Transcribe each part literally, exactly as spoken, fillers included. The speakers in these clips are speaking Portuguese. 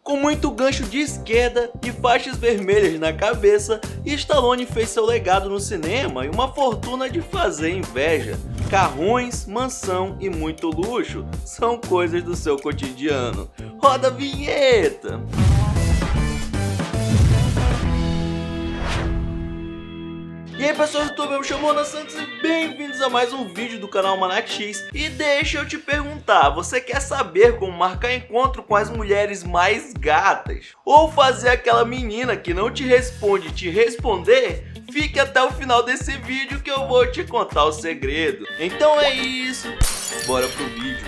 Com muito gancho de esquerda e faixas vermelhas na cabeça, Stallone fez seu legado no cinema e uma fortuna de fazer inveja. Carrões, mansão e muito luxo são coisas do seu cotidiano. Roda a vinheta! E aí pessoal do YouTube, eu me chamo Ana Santos e bem-vindos a mais um vídeo do canal Almanac X. E deixa eu te perguntar, você quer saber como marcar encontro com as mulheres mais gatas? Ou fazer aquela menina que não te responde te responder? Fique até o final desse vídeo que eu vou te contar o segredo. Então é isso, bora pro vídeo.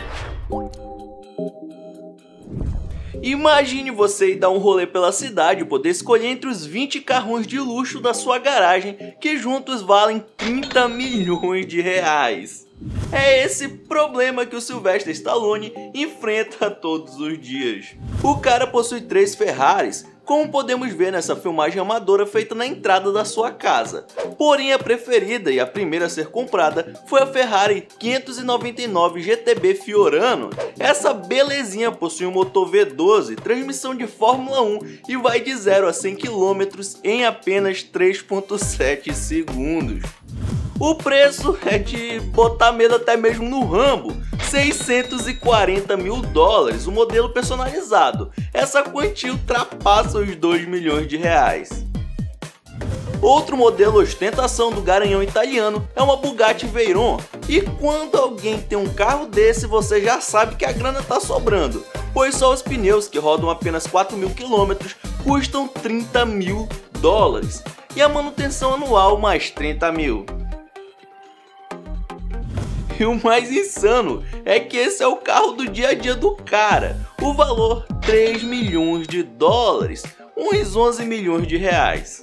Imagine você ir dar um rolê pela cidade e poder escolher entre os vinte carrões de luxo da sua garagem, que juntos valem trinta milhões de reais. É esse problema que o Sylvester Stallone enfrenta todos os dias. O cara possui três Ferraris, como podemos ver nessa filmagem amadora feita na entrada da sua casa. Porém a preferida e a primeira a ser comprada foi a Ferrari quinhentos e noventa e nove G T B Fiorano. Essa belezinha possui um motor V doze, transmissão de Fórmula um e vai de zero a cem quilômetros em apenas três ponto sete segundos. O preço é de botar medo até mesmo no Rambo, seiscentos e quarenta mil dólares, o modelo personalizado. Essa quantia ultrapassa os dois milhões de reais. Outro modelo ostentação do garanhão italiano é uma Bugatti Veyron. E quando alguém tem um carro desse, você já sabe que a grana tá sobrando, pois só os pneus, que rodam apenas quatro mil quilômetros, custam trinta mil dólares. E a manutenção anual mais trinta mil. E o mais insano é que esse é o carro do dia a dia do cara. O valor três milhões de dólares, uns onze milhões de reais.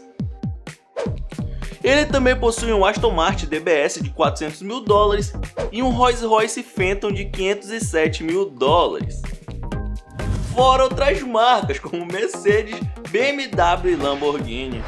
Ele também possui um Aston Martin D B S de quatrocentos mil dólares e um Rolls Royce Phantom de quinhentos e sete mil dólares. Fora outras marcas como Mercedes, B M W e Lamborghini.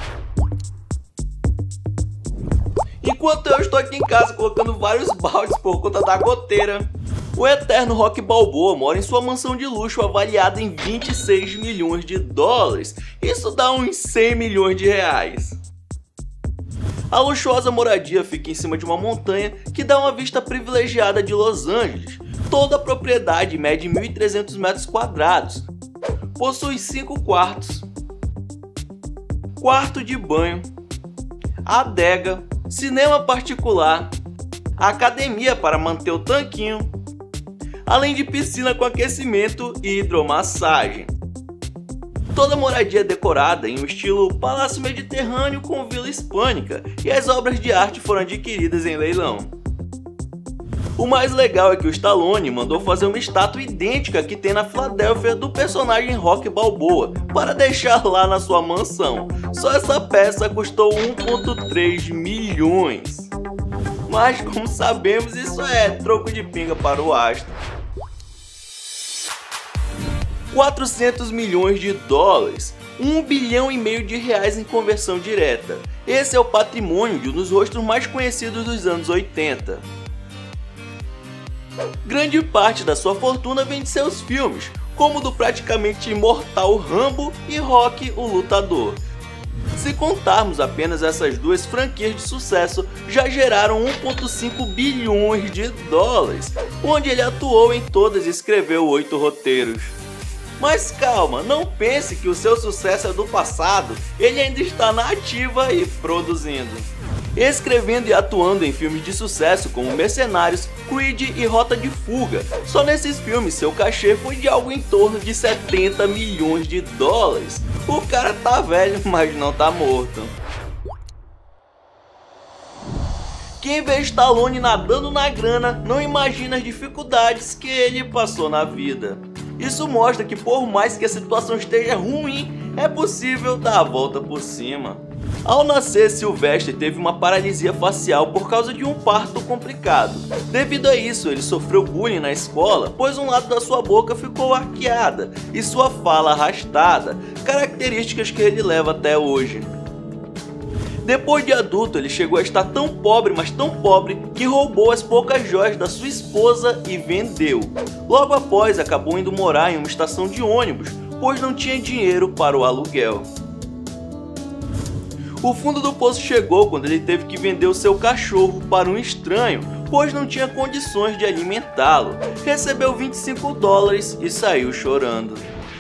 Enquanto eu estou aqui em casa colocando vários baldes por conta da goteira, o eterno Rocky Balboa mora em sua mansão de luxo avaliada em vinte e seis milhões de dólares. Isso dá uns cem milhões de reais. A luxuosa moradia fica em cima de uma montanha que dá uma vista privilegiada de Los Angeles. Toda a propriedade mede mil e trezentos metros quadrados. Possui cinco quartos, quarto de banho, adega, cinema particular, academia para manter o tanquinho, além de piscina com aquecimento e hidromassagem. Toda moradia é decorada em um estilo palácio mediterrâneo com vila hispânica e as obras de arte foram adquiridas em leilão. O mais legal é que o Stallone mandou fazer uma estátua idêntica que tem na Filadélfia do personagem Rocky Balboa para deixar lá na sua mansão. Só essa peça custou um ponto três milhões. Mas como sabemos, isso é troco de pinga para o astro. quatrocentos milhões de dólares, um bilhão e meio de reais em conversão direta. Esse é o patrimônio de um dos rostos mais conhecidos dos anos oitenta. Grande parte da sua fortuna vem de seus filmes, como o do praticamente imortal Rambo e Rocky o Lutador. Se contarmos apenas essas duas franquias de sucesso, já geraram um ponto cinco bilhões de dólares, onde ele atuou em todas e escreveu oito roteiros. Mas calma, não pense que o seu sucesso é do passado, ele ainda está na ativa e produzindo. Escrevendo e atuando em filmes de sucesso como Mercenários, Creed e Rota de Fuga. Só nesses filmes seu cachê foi de algo em torno de setenta milhões de dólares. O cara tá velho, mas não tá morto. Quem vê Stallone nadando na grana não imagina as dificuldades que ele passou na vida. Isso mostra que por mais que a situação esteja ruim, é possível dar a volta por cima. Ao nascer, Sylvester teve uma paralisia facial por causa de um parto complicado. Devido a isso, ele sofreu bullying na escola, pois um lado da sua boca ficou arqueada e sua fala arrastada, características que ele leva até hoje. Depois de adulto, ele chegou a estar tão pobre, mas tão pobre, que roubou as poucas joias da sua esposa e vendeu. Logo após, acabou indo morar em uma estação de ônibus, pois não tinha dinheiro para o aluguel. O fundo do poço chegou quando ele teve que vender o seu cachorro para um estranho, pois não tinha condições de alimentá-lo. Recebeu vinte e cinco dólares e saiu chorando.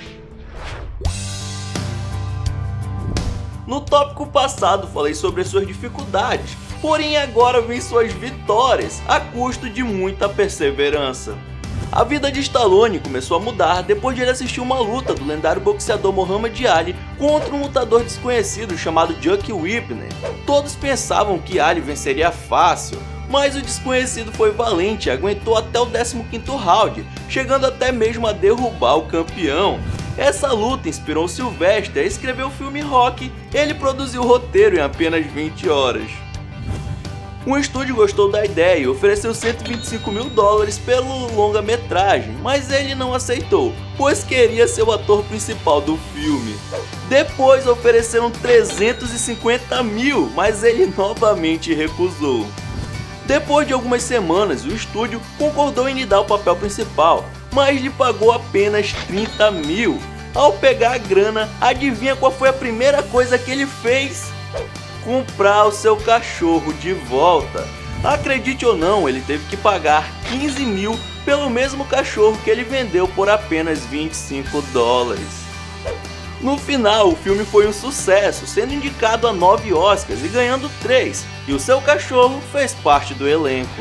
No tópico passado falei sobre as suas dificuldades, porém agora vem suas vitórias, a custo de muita perseverança. A vida de Stallone começou a mudar depois de ele assistir uma luta do lendário boxeador Muhammad Ali contra um lutador desconhecido chamado Chuck Whipner. Todos pensavam que Ali venceria fácil, mas o desconhecido foi valente e aguentou até o décimo quinto round, chegando até mesmo a derrubar o campeão. Essa luta inspirou Sylvester a escrever o filme Rocky. Ele produziu o roteiro em apenas vinte horas. Um estúdio gostou da ideia e ofereceu cento e vinte e cinco mil dólares pelo longa-metragem, mas ele não aceitou, pois queria ser o ator principal do filme. Depois ofereceram trezentos e cinquenta mil, mas ele novamente recusou. Depois de algumas semanas, o estúdio concordou em lhe dar o papel principal, mas lhe pagou apenas trinta mil. Ao pegar a grana, adivinha qual foi a primeira coisa que ele fez? Comprar o seu cachorro de volta. Acredite ou não, ele teve que pagar quinze mil pelo mesmo cachorro que ele vendeu por apenas vinte e cinco dólares. No final, o filme foi um sucesso, sendo indicado a nove Oscars e ganhando três, e o seu cachorro fez parte do elenco.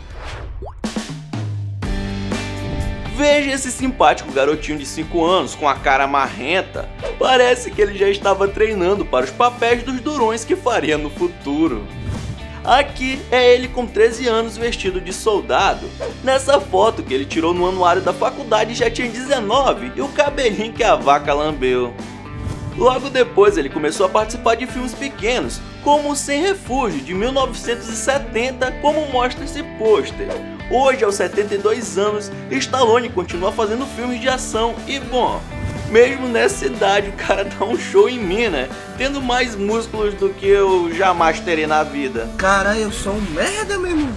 Veja esse simpático garotinho de cinco anos com a cara marrenta. Parece que ele já estava treinando para os papéis dos durões que faria no futuro. Aqui é ele com treze anos vestido de soldado. Nessa foto que ele tirou no anuário da faculdade já tinha dezenove e o cabelinho que a vaca lambeu. Logo depois ele começou a participar de filmes pequenos, como o Sem Refúgio de mil novecentos e setenta, como mostra esse pôster. Hoje, aos setenta e dois anos, Stallone continua fazendo filmes de ação e, bom, mesmo nessa idade o cara dá um show em mim, né? Tendo mais músculos do que eu jamais terei na vida. Cara, eu sou um merda mesmo.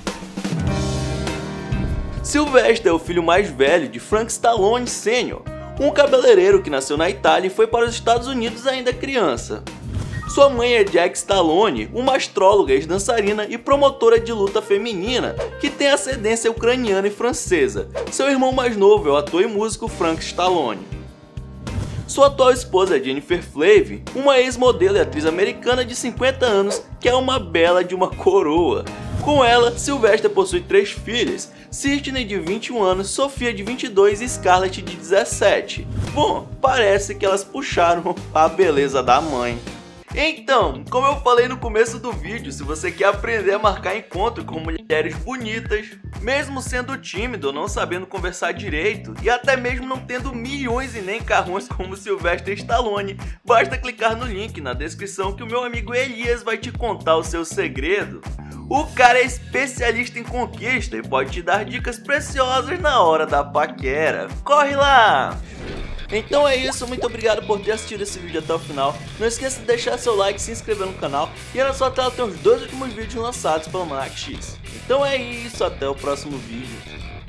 Sylvester é o filho mais velho de Frank Stallone Sênior, um cabeleireiro que nasceu na Itália e foi para os Estados Unidos ainda criança. Sua mãe é Jack Stallone, uma astróloga, ex-dançarina e promotora de luta feminina, que tem ascendência ucraniana e francesa. Seu irmão mais novo é o ator e músico Frank Stallone. Sua atual esposa é Jennifer Flavin, uma ex-modelo e atriz americana de cinquenta anos, que é uma bela de uma coroa. Com ela, Sylvester possui três filhas, Sydney de vinte e um anos, Sofia de vinte e dois e Scarlett de dezessete. Bom, parece que elas puxaram a beleza da mãe. Então, como eu falei no começo do vídeo, se você quer aprender a marcar encontro com mulheres bonitas, mesmo sendo tímido ou não sabendo conversar direito, e até mesmo não tendo milhões e nem carrões como Sylvester Stallone, basta clicar no link na descrição que o meu amigo Elias vai te contar o seu segredo. O cara é especialista em conquista e pode te dar dicas preciosas na hora da paquera. Corre lá! Então é isso, muito obrigado por ter assistido esse vídeo até o final. Não esqueça de deixar seu like, se inscrever no canal. E na sua tela tem os dois últimos vídeos lançados pelo Monark X. Então é isso, até o próximo vídeo.